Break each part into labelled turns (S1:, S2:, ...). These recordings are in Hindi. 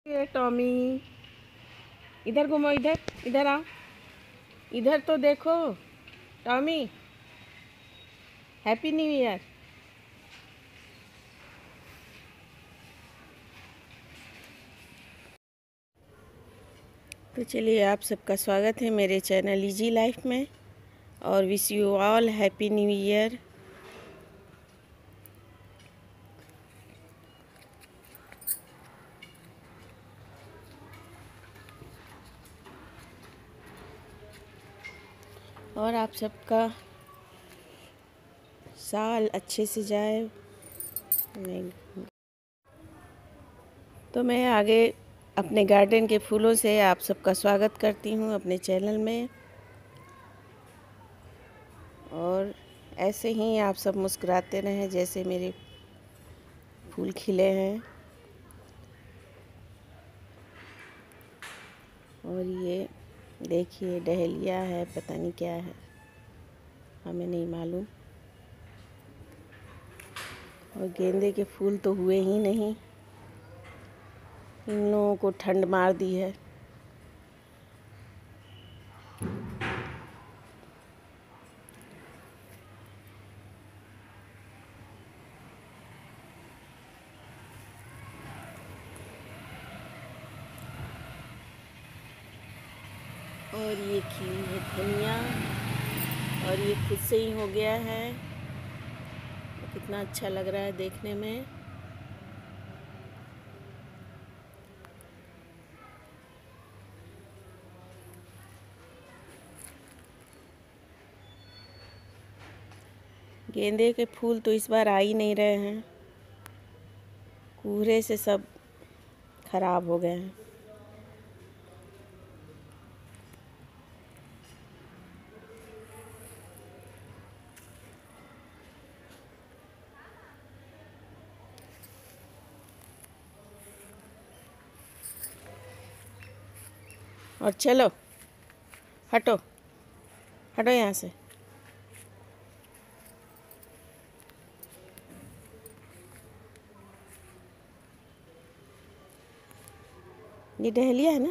S1: ये टॉमी, इधर घूमो, इधर इधर आओ, इधर तो देखो टॉमी। Happy new year. तो चलिए, आप सबका स्वागत है मेरे चैनल इजी लाइफ में और wish you all happy new year. और आप सबका साल अच्छे से जाए। नहीं तो मैं आगे अपने गार्डन के फूलों से आप सबका स्वागत करती हूँ अपने चैनल में। और ऐसे ही आप सब मुस्कुराते रहें जैसे मेरे फूल खिले हैं। और ये देखिए, डहेलिया है, पता नहीं क्या है, हमें नहीं मालूम। और गेंदे के फूल तो हुए ही नहीं, इन लोगों को ठंड मार दी है। और ये खिली है धनिया, और ये खुद से ही हो गया है। तो कितना अच्छा लग रहा है देखने में। गेंदे के फूल तो इस बार आ ही नहीं रहे हैं, कोहरे से सब खराब हो गए हैं। और चलो, हटो हटो यहाँ से। ये डहेलिया है ना?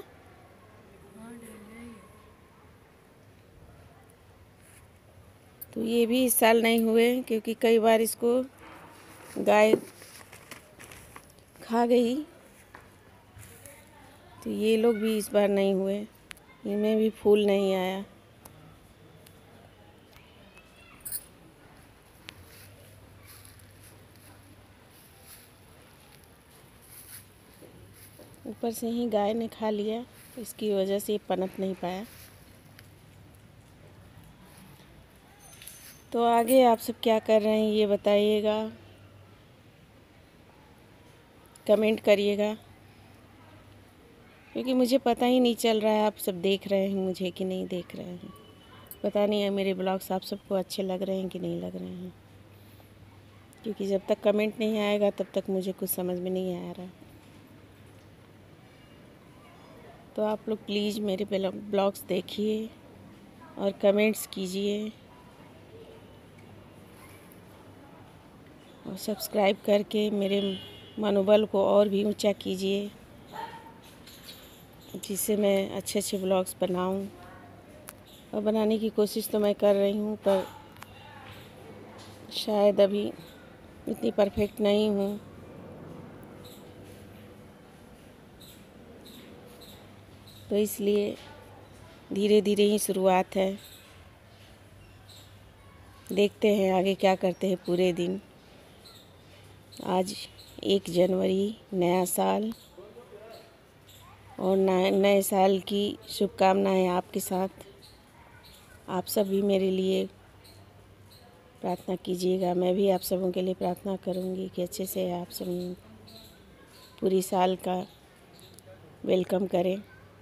S1: तो ये भी इस साल नहीं हुए क्योंकि कई बार इसको गाय खा गई। तो ये लोग भी इस बार नहीं हुए, इनमें भी फूल नहीं आया। ऊपर से ही गाय ने खा लिया, इसकी वजह से ये पनप नहीं पाया। तो आगे आप सब क्या कर रहे हैं ये बताइएगा, कमेंट करिएगा, क्योंकि मुझे पता ही नहीं चल रहा है आप सब देख रहे हैं मुझे कि नहीं देख रहे हैं। पता नहीं है मेरे ब्लॉग्स आप सबको अच्छे लग रहे हैं कि नहीं लग रहे हैं, क्योंकि जब तक कमेंट नहीं आएगा तब तक मुझे कुछ समझ में नहीं आ रहा। तो आप लोग प्लीज़ मेरे ब्लॉग्स देखिए और कमेंट्स कीजिए और सब्सक्राइब करके मेरे मनोबल को और भी ऊंचा कीजिए, जिससे मैं अच्छे अच्छे ब्लॉग्स बनाऊं। और बनाने की कोशिश तो मैं कर रही हूँ, पर शायद अभी इतनी परफेक्ट नहीं हूँ। तो इसलिए धीरे धीरे ही शुरुआत है, देखते हैं आगे क्या करते हैं पूरे दिन। आज 1 जनवरी, नया साल, और नए साल की शुभकामनाएं आपके साथ। आप सब भी मेरे लिए प्रार्थना कीजिएगा, मैं भी आप सबों के लिए प्रार्थना करूंगी कि अच्छे से आप सब पूरी साल का वेलकम करें।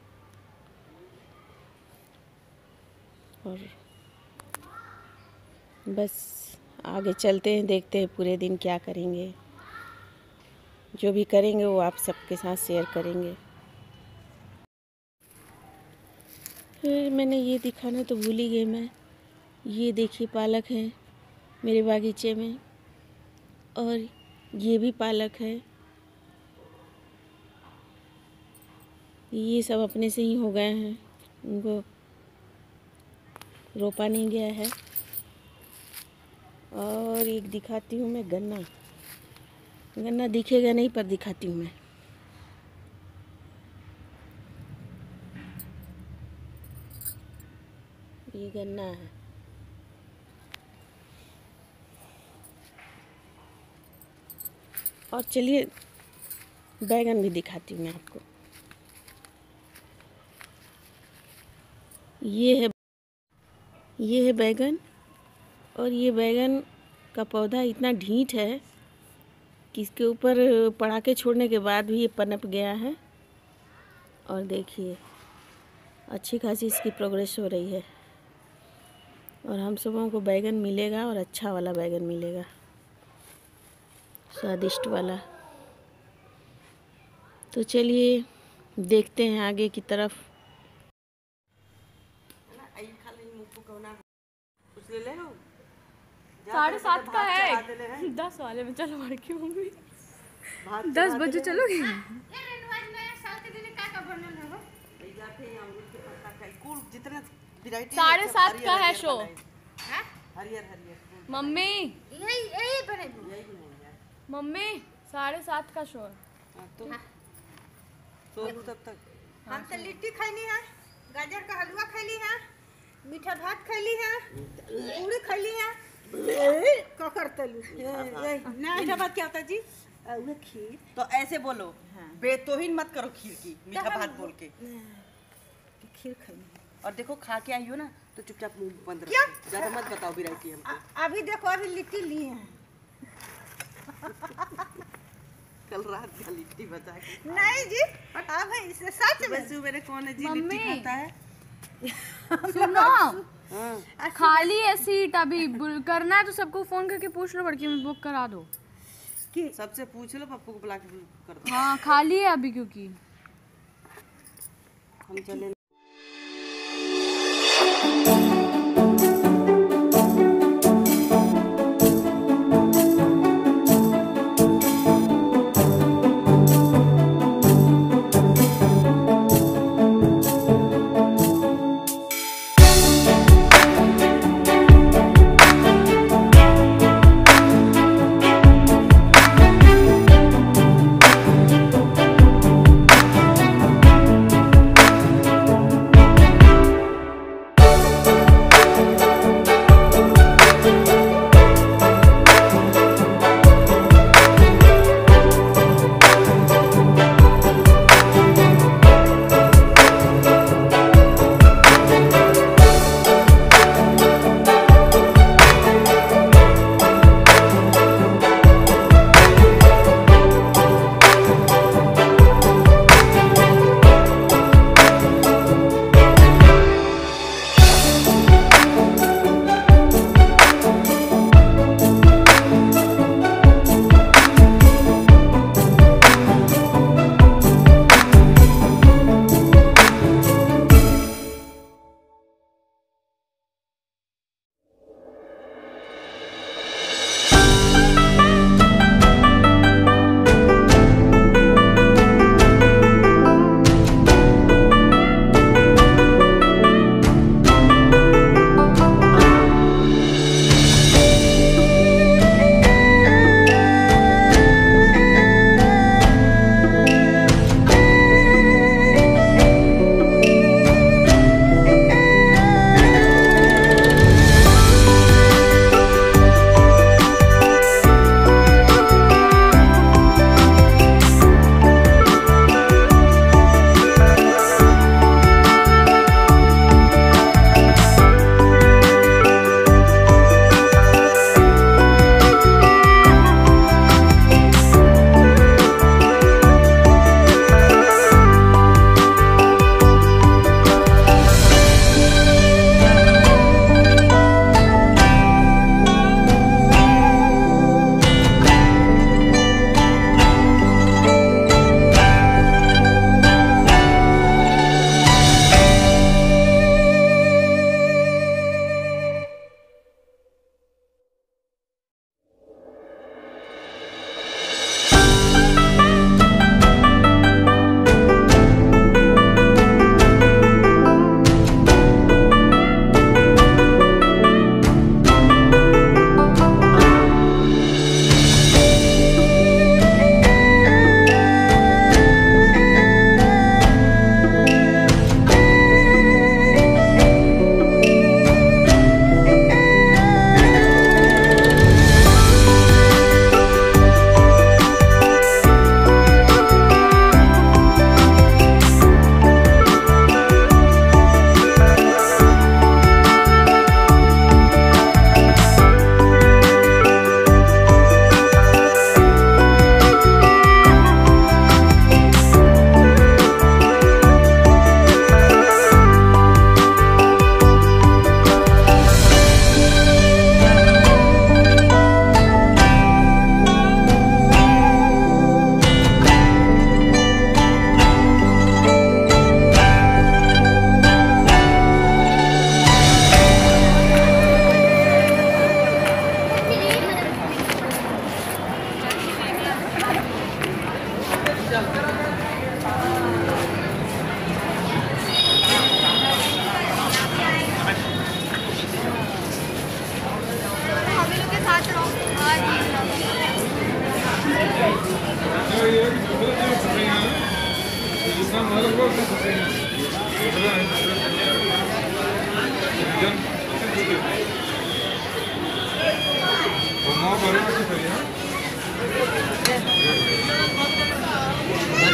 S1: और बस आगे चलते हैं, देखते हैं पूरे दिन क्या करेंगे। जो भी करेंगे वो आप सबके साथ शेयर करेंगे। फिर मैंने ये दिखाना तो भूल ही गई मैं। ये देखिए, पालक है मेरे बागीचे में, और ये भी पालक है। ये सब अपने से ही हो गए हैं, उनको रोपा नहीं गया है। और एक दिखाती हूँ मैं गन्ना। गन्ना दिखेगा नहीं पर दिखाती हूँ मैं। ये गन्ना है। और चलिए बैगन भी दिखाती हूँ मैं आपको। ये है बैगन। और ये बैगन का पौधा इतना ढीठ है कि इसके ऊपर पड़ाके छोड़ने के बाद भी ये पनप गया है। और देखिए अच्छी खासी इसकी प्रोग्रेस हो रही है। और हम सबों को बैगन मिलेगा, और अच्छा वाला बैगन मिलेगा, स्वादिष्ट वाला। तो चलिए देखते हैं आगे की तरफ।
S2: 7:30 का है। 10 वाले में चलो मार की मम्मी 10 बजे चलोगी। 7:30 का है शो। मम्मी मम्मी 7:30 का शो है।
S3: तब तक हम तो लिट्टी खैली है, गाजर का हलवा खैली है, मीठा भात खैली है, पूरी खैली है, ककर तलू ना। मीठा भात क्या होता है जी? वो खीर। तो ऐसे बोलो, बेतोहिन मत करो खीर की, मीठा भात बोल के। खीर खैली और देखो खा के आई हो ना, तो चुपचाप मुंह बंद रखो, ज्यादा मत बताओ वैरायटी हमको। अभी देखो अभी लिट्टी ली है। कल रात का लिट्टी बचा के। नहीं जी, हाँ भाई इसने सच में। बस मेरे कौन है जी लिट्टी खाता है?
S2: सुनो खाली है सीट, अभी करना है तो सबको फोन करके पूछ लो, बड़की में बुक करा दो।
S3: कि सबसे पूछ लो, पप्पू को बुला के कर दो।
S2: हाँ खाली है अभी, क्योंकि
S3: हम चले।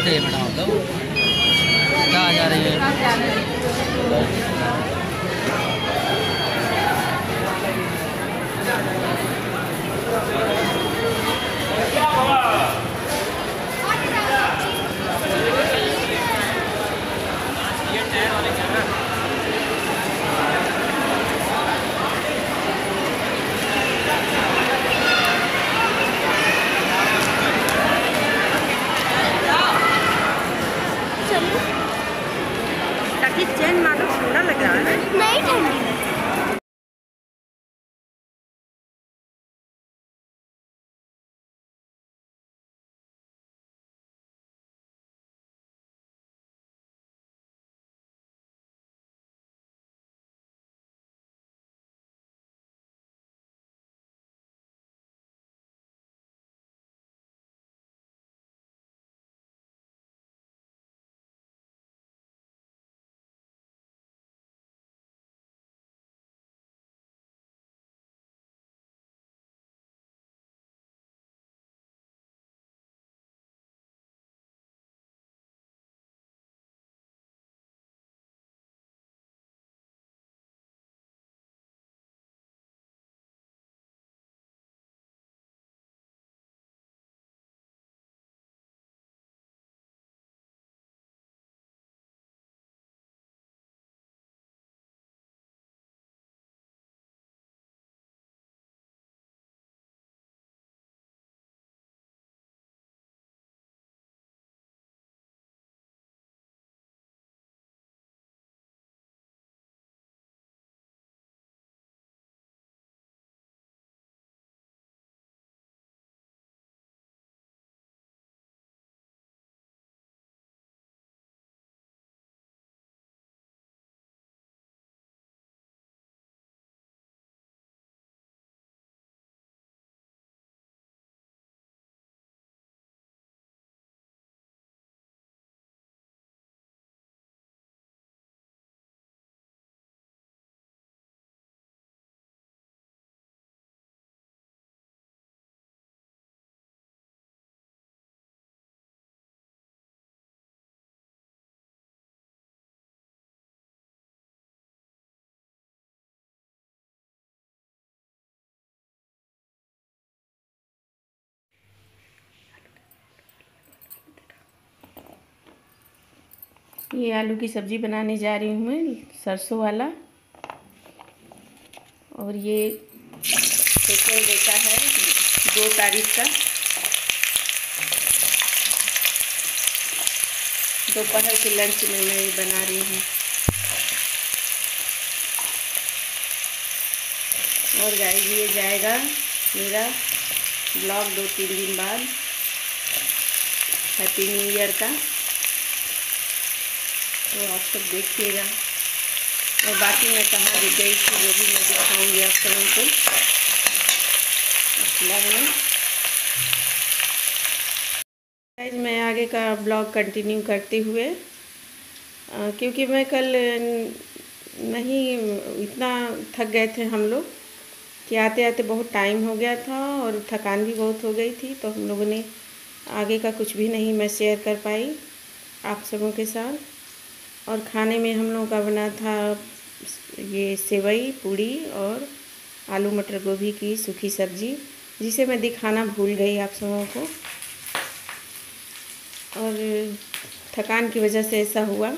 S4: बताइए मैडम आप लोग कहाँ जा रही है?
S3: ताकि चैन मारो ठंडा लग रहा है।
S2: नहीं ठंडी
S1: ये आलू की सब्ज़ी बनाने जा रही हूँ मैं, सरसों वाला। और ये स्पेशल देता है 2 तारीख का, दोपहर के लंच में मैं ये बना रही हूँ। और गाइस ये जाएगा मेरा ब्लॉग 2-3 दिन बाद, हैप्पी न्यू ईयर का, तो आप सब देखिएगा। और बाकी मैं कहाँ गई थी वो भी मैं दिखाऊंगी आप सबों को ब्लॉग में। गाइस मैं आगे का ब्लॉग कंटिन्यू करते हुए, क्योंकि मैं कल नहीं, इतना थक गए थे हम लोग कि आते आते बहुत टाइम हो गया था और थकान भी बहुत हो गई थी, तो हम लोगों ने आगे का कुछ भी नहीं मैं शेयर कर पाई आप सबों के साथ। और खाने में हम लोगों का बना था ये सेवई पूड़ी और आलू मटर गोभी की सूखी सब्ज़ी, जिसे मैं दिखाना भूल गई आप सबों को। और थकान की वजह से ऐसा हुआ।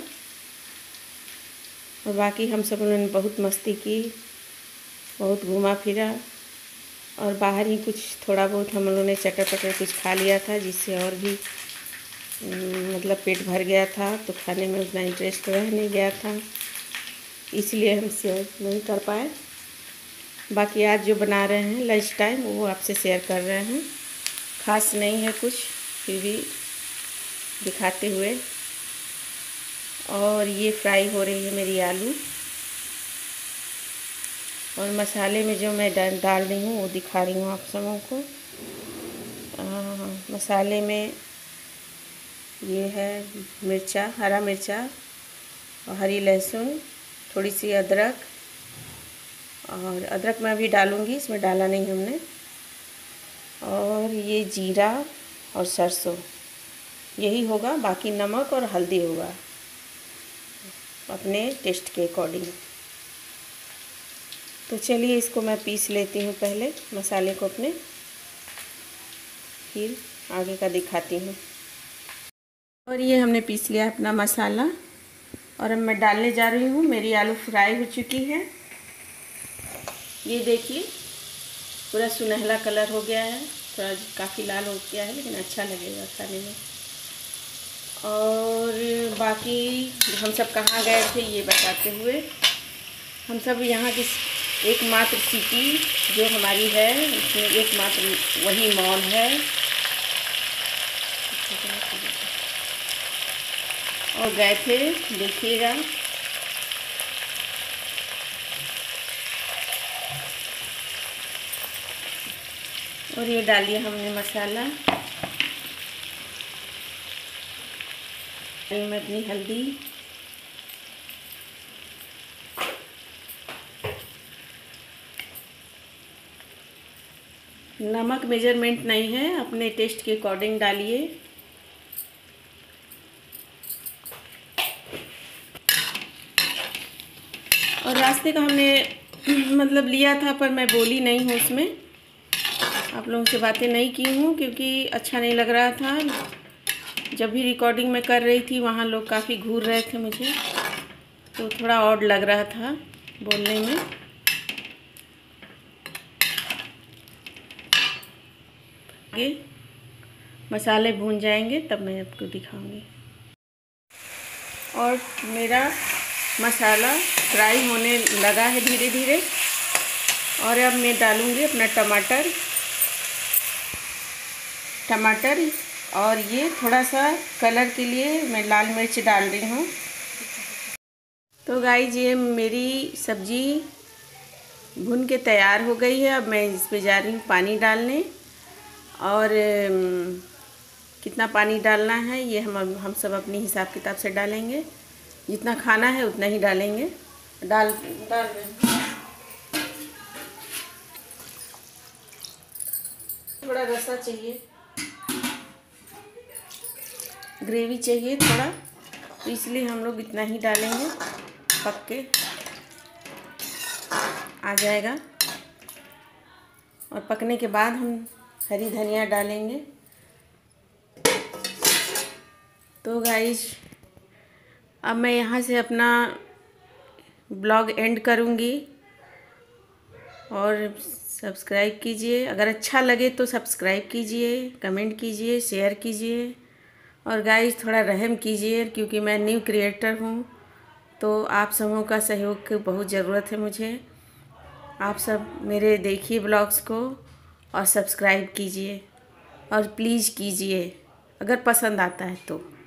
S1: और बाकी हम सब लोगों ने बहुत मस्ती की, बहुत घूमा फिरा, और बाहर ही कुछ थोड़ा बहुत हम लोगों ने चटर पटर कुछ खा लिया था, जिससे और भी मतलब पेट भर गया था, तो खाने में उतना इंटरेस्ट रह नहीं गया था, इसलिए हम शेयर नहीं कर पाए। बाकी आज जो बना रहे हैं लंच टाइम वो आपसे शेयर कर रहे हैं, ख़ास नहीं है कुछ, फिर भी दिखाते हुए। और ये फ्राई हो रही है मेरी आलू, और मसाले में जो मैं डाल रही हूँ वो दिखा रही हूँ आप सबों को। मसाले में ये है मिर्चा, हरा मिर्चा और हरी लहसुन, थोड़ी सी अदरक, और अदरक मैं अभी डालूँगी, इसमें डाला नहीं हमने। और ये जीरा और सरसों, यही होगा, बाकी नमक और हल्दी होगा अपने टेस्ट के अकॉर्डिंग। तो चलिए इसको मैं पीस लेती हूँ पहले मसाले को अपने, फिर आगे का दिखाती हूँ। और ये हमने पीस लिया अपना मसाला और अब मैं डालने जा रही हूँ। मेरी आलू फ्राई हो चुकी है, ये देखिए पूरा सुनहला कलर हो गया है, थोड़ा काफ़ी लाल हो गया है लेकिन अच्छा लगेगा खाने में। और बाकी हम सब कहाँ गए थे ये बताते हुए, हम सब यहाँ की एकमात्र सिटी जो हमारी है उसमें एकमात्र वही मॉल है और गए थे, देखिएगा। और ये डालिए हमने मसाला, में अपनी हल्दी, नमक मेजरमेंट नहीं है, अपने टेस्ट के अकॉर्डिंग डालिए। और रास्ते का हमने मतलब लिया था पर मैं बोली नहीं हूँ उसमें, आप लोगों से बातें नहीं की हूँ क्योंकि अच्छा नहीं लग रहा था। जब भी रिकॉर्डिंग में कर रही थी वहाँ लोग काफ़ी घूर रहे थे मुझे, तो थोड़ा ऑड लग रहा था बोलने में। आगे मसाले भून जाएंगे तब मैं आपको दिखाऊंगी। और मेरा मसाला फ्राई होने लगा है धीरे धीरे। और अब मैं डालूंगी अपना टमाटर और ये थोड़ा सा कलर के लिए मैं लाल मिर्च डाल रही हूँ। तो गाइस ये मेरी सब्ज़ी भुन के तैयार हो गई है। अब मैं इस पे जा रही हूँ पानी डालने, और कितना पानी डालना है ये हम सब अपने हिसाब किताब से डालेंगे, जितना खाना है उतना ही डालेंगे। डाल थोड़ा रसा चाहिए, ग्रेवी चाहिए थोड़ा, तो इसलिए हम लोग इतना ही डालेंगे, पक के आ जाएगा। और पकने के बाद हम हरी धनिया डालेंगे। तो गाइस अब मैं यहाँ से अपना ब्लॉग एंड करूँगी। और सब्सक्राइब कीजिए, अगर अच्छा लगे तो सब्सक्राइब कीजिए, कमेंट कीजिए, शेयर कीजिए। और गाइस थोड़ा रहम कीजिए क्योंकि मैं न्यू क्रिएटर हूँ, तो आप सबों का सहयोग की बहुत ज़रूरत है मुझे। आप सब मेरे देखिए ब्लॉग्स को और सब्सक्राइब कीजिए और प्लीज़ कीजिए अगर पसंद आता है तो।